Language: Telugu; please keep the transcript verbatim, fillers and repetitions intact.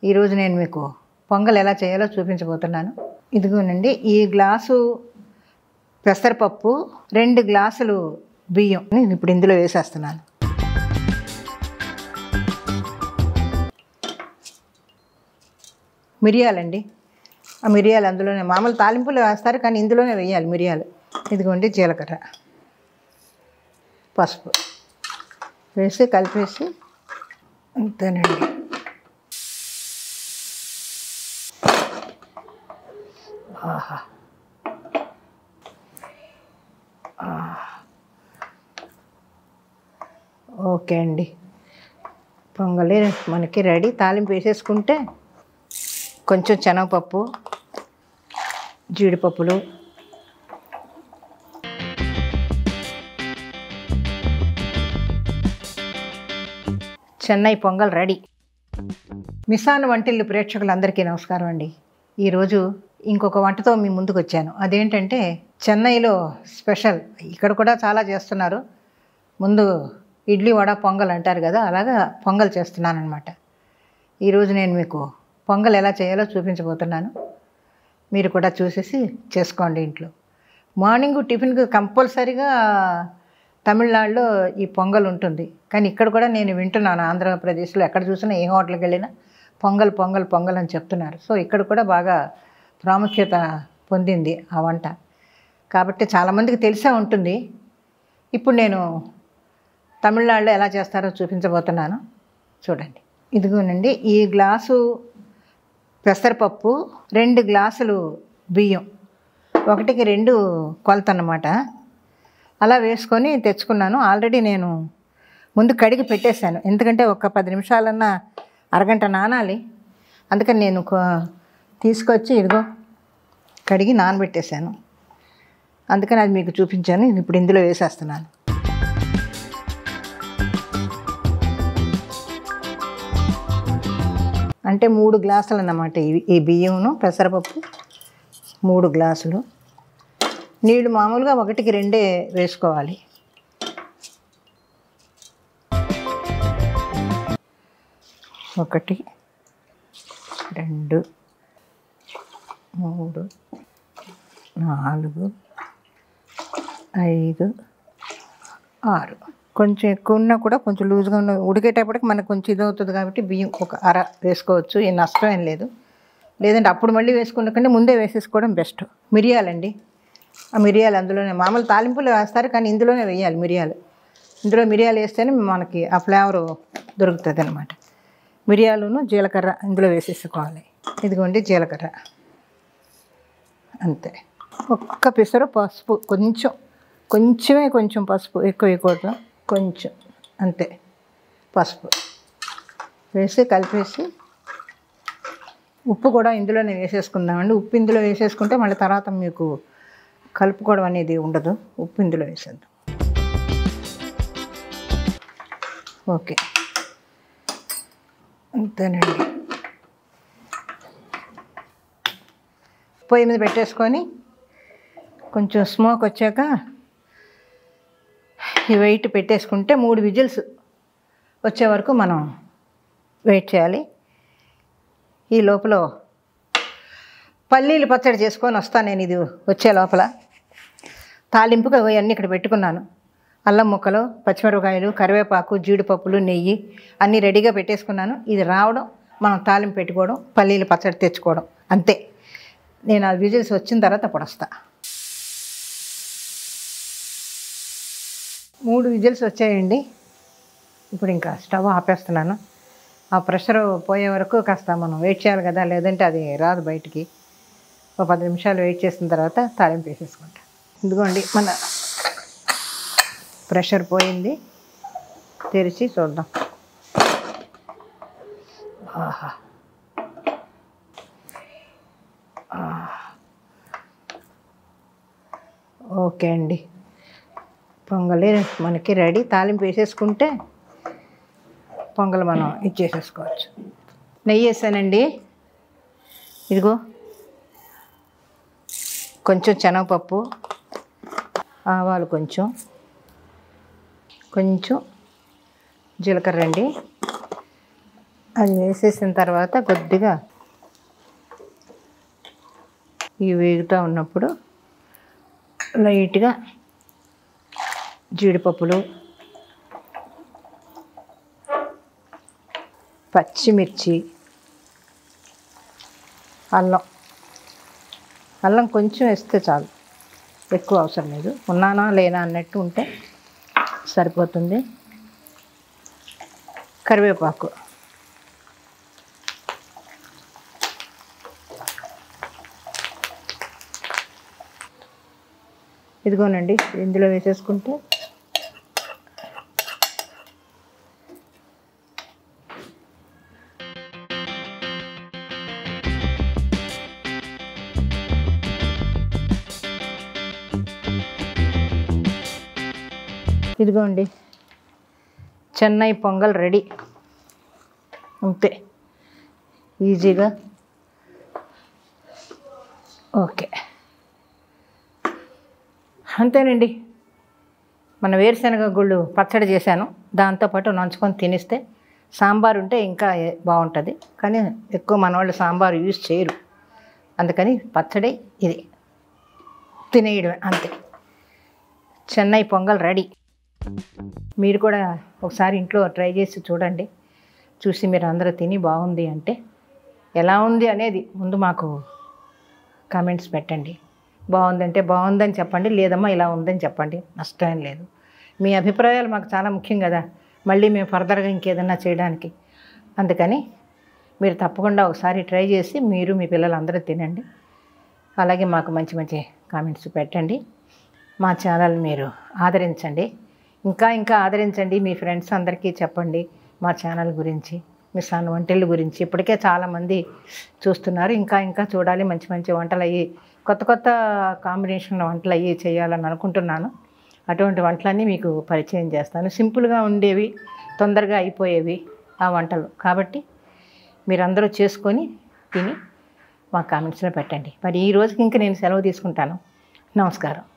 ఈరోజు నేను మీకు పొంగల్ ఎలా చేయాలో చూపించబోతున్నాను. ఇదిగోనండి, ఈ గ్లాసు పెసరపప్పు, రెండు గ్లాసులు బియ్యం నేను ఇప్పుడు ఇందులో వేసేస్తున్నాను. మిరియాలండి, ఆ మిరియాలు అందులోనే మామూలు తాలింపులు వేస్తారు కానీ ఇందులోనే వేయాలి మిరియాలు. ఇదిగోండి జీలకర్ర, పసుపు వేసి కలిపేసి అంతేనండి. ఆహా, ఓకే అండి, పొంగలి మనకి రెడీ. తాలింపు వేసేసుకుంటే కొంచెం శనగపప్పు, జీడిపప్పులు, చెన్నై పొంగల్ రెడీ. మిసాన్ వంటిల్లు ప్రేక్షకులందరికీ నమస్కారం అండి. ఈరోజు ఇంకొక వంటతో మీ ముందుకు వచ్చాను. అదేంటంటే చెన్నైలో స్పెషల్, ఇక్కడ కూడా చాలా చేస్తున్నారు. ముందు ఇడ్లీ వడ పొంగల్ అంటారు కదా, అలాగా పొంగల్ చేస్తున్నాను అనమాట. ఈరోజు నేను మీకు పొంగల్ ఎలా చేయాలో చూపించబోతున్నాను. మీరు కూడా చూసేసి చేసుకోండి ఇంట్లో. మార్నింగ్ టిఫిన్కి కంపల్సరీగా తమిళనాడులో ఈ పొంగల్ ఉంటుంది, కానీ ఇక్కడ కూడా నేను వింటున్నాను ఆంధ్రప్రదేశ్లో ఎక్కడ చూసినా ఏ హోటల్కి వెళ్ళినా పొంగల్ పొంగల్ పొంగల్ అని చెప్తున్నారు. సో ఇక్కడ కూడా బాగా ప్రాముఖ్యత పొందింది ఆ వంట, కాబట్టి చాలామందికి తెలిసే ఉంటుంది. ఇప్పుడు నేను తమిళనాడులో ఎలా చేస్తారో చూపించబోతున్నాను, చూడండి. ఇదిగోనండి, ఈ గ్లాసు పెసరపప్పు, రెండు గ్లాసులు బియ్యం, ఒకటికి రెండు కొలత అన్నమాట. అలా వేసుకొని తెచ్చుకున్నాను. ఆల్రెడీ నేను ముందు కడిగి పెట్టేశాను, ఎందుకంటే ఒక పది నిమిషాలన్నా అరగంట నానాలి. అందుకని నేను తీసుకొచ్చి ఇదిగో కడిగి నానబెట్టేశాను. అందుకని అది మీకు చూపించాను. ఇప్పుడు ఇందులో వేసేస్తున్నాను. అంటే మూడు గ్లాసులు అన్నమాట ఇవి, ఈ బియ్యమును పెసరపప్పు మూడు గ్లాసులు. నీళ్ళు మామూలుగా ఒకటికి రెండే వేసుకోవాలి. ఒకటి, రెండు, మూడు, నాలుగు, ఐదు, ఆరు. కొంచెం ఎక్కువ ఉన్నా కూడా కొంచెం లూజ్గా ఉన్న ఉడికేటప్పటికి మనకు కొంచెం ఇది అవుతుంది కాబట్టి బియ్యం ఒక అర వేసుకోవచ్చు, ఏం నష్టం ఏం లేదు. లేదంటే అప్పుడు మళ్ళీ వేసుకున్నకంటే ముందే వేసేసుకోవడం బెస్ట్. మిరియాలండి, ఆ మిరియాలు అందులోనే మామూలు తాలింపులు వేస్తారు కానీ ఇందులోనే వేయాలి మిరియాలు. ఇందులో మిరియాలు వేస్తేనే మనకి ఆ ఫ్లేవరు దొరుకుతుంది అనమాట. మిరియాలును జీలకర్ర ఇందులో వేసేసుకోవాలి. ఇదిగోండి జీలకర్ర, అంతే. ఒక్క పిసరు పసుపు, కొంచెం కొంచెమే కొంచెం పసుపు, ఎక్కువ వేయకూడదు, కొంచెం అంతే పసుపు వేసి కలిపేసి ఉప్పు కూడా ఇందులోనే వేసేసుకుందామండి. ఉప్పు ఇందులో వేసేసుకుంటే మళ్ళీ తర్వాత మీకు కలుపుకోవడం అనేది ఉండదు. ఉప్పు ఇందులో వేసేద్దాం. ఓకే, అంతేనండి. పొయ్యి మీద పెట్టేసుకొని కొంచెం స్మోక్ వచ్చాక ఈ వెయిట్ పెట్టేసుకుంటే మూడు విజిల్స్ వచ్చే వరకు మనం వెయిట్ చేయాలి. ఈ లోపల పల్లీలు పచ్చడి చేసుకొని వస్తాను నేను. ఇది వచ్చే లోపల తాలింపుగా అవన్నీ ఇక్కడ పెట్టుకున్నాను. అల్లం ముక్కలు, పచ్చిమిరపకాయలు, కరివేపాకు, జీడిపప్పులు, నెయ్యి అన్నీ రెడీగా పెట్టేసుకున్నాను. ఇది రావడం, మనం తాలింపు పెట్టుకోవడం, పల్లీలు పచ్చడి తెచ్చుకోవడం, అంతే. నేను ఆ విజిల్స్ వచ్చిన తర్వాత అప్పుడు వస్తా. మూడు విజిల్స్ వచ్చాయండి. ఇప్పుడు ఇంకా స్టవ్ ఆపేస్తున్నాను. ఆ ప్రెషర్ పోయే వరకు కాస్త మనం వెయిట్ చేయాలి కదా, లేదంటే అది రాదు బయటికి. ఒక పది నిమిషాలు వెయిట్ చేసిన తర్వాత తాలింపు వేసేసుకుంటా. ఇదిగోండి మన ప్రెషర్ పోయింది, తెరిచి చూద్దాం. ఆహా, ఓకే అండి, పొంగలి మనకి రెడీ. తాలింపు వేసేసుకుంటే పొంగల్ మనం ఇచ్చేసేసుకోవచ్చు. నెయ్యి వేసానండి. ఇదిగో కొంచెం శనగపప్పు, ఆవాలు కొంచెం, కొంచెం జీలకర్ర అండి, అది వేసేసిన తర్వాత కొద్దిగా ఇవి వేగుతూ ఉన్నప్పుడు లైట్గా జీడిపప్పులు, పచ్చిమిర్చి, అల్లం అల్లం కొంచెం వేస్తే చాలు, ఎక్కువ అవసరం లేదు. ఉన్నానా లేనా అన్నట్టు ఉంటే సరిపోతుంది. కరివేపాకు, ఇదిగోనండి ఇందులో వేసేసుకుంటే ఇదిగోండి చెన్నై పొంగల్ రెడీ. అంతే, ఈజీగా. ఓకే, అంతేనండి. మన వేరుశనగ గుళ్ళు పచ్చడి చేశాను, దాంతోపాటు నంచుకొని తినిస్తే. సాంబార్ ఉంటే ఇంకా బాగుంటుంది, కానీ ఎక్కువ మన వాళ్ళు సాంబార్ యూజ్ చేయరు, అందుకని పచ్చడి ఇది తినేయడమే అంతే. చెన్నై పొంగల్ రెడీ. మీరు కూడా ఒకసారి ఇంట్లో ట్రై చేసి చూడండి. చూసి మీరు అందరూ తిని బాగుంది అంటే ఎలా ఉంది అనేది ముందు మాకు కామెంట్స్ పెట్టండి. బాగుందంటే బాగుందని చెప్పండి, లేదమ్మా ఇలా ఉందని చెప్పండి, నష్టం లేదు. మీ అభిప్రాయాలు మాకు చాలా ముఖ్యం కదా, మళ్ళీ మేము ఫర్దర్గా ఇంకేదన్నా చేయడానికి. అందుకని మీరు తప్పకుండా ఒకసారి ట్రై చేసి మీరు మీ పిల్లలు అందరూ తినండి. అలాగే మాకు మంచి మంచి కామెంట్స్ పెట్టండి. మా ఛానల్ మీరు ఆదరించండి, ఇంకా ఇంకా ఆదరించండి. మీ ఫ్రెండ్స్ అందరికీ చెప్పండి మా ఛానల్ గురించి, మిసాన్ వంటల గురించి. ఇప్పటికే చాలామంది చూస్తున్నారు, ఇంకా ఇంకా చూడాలి. మంచి మంచి వంటలు అయ్యి, కొత్త కొత్త కాంబినేషన్ వంటలు అయ్యి చేయాలని అనుకుంటున్నాను. అటువంటి వంటలన్నీ మీకు పరిచయం చేస్తాను. సింపుల్గా ఉండేవి, తొందరగా అయిపోయేవి ఆ వంటలు. కాబట్టి మీరందరూ చేసుకొని తిని మా కామెంట్స్లో పెట్టండి. మరి ఈ రోజుకి ఇంకా నేను సెలవు తీసుకుంటాను. నమస్కారం.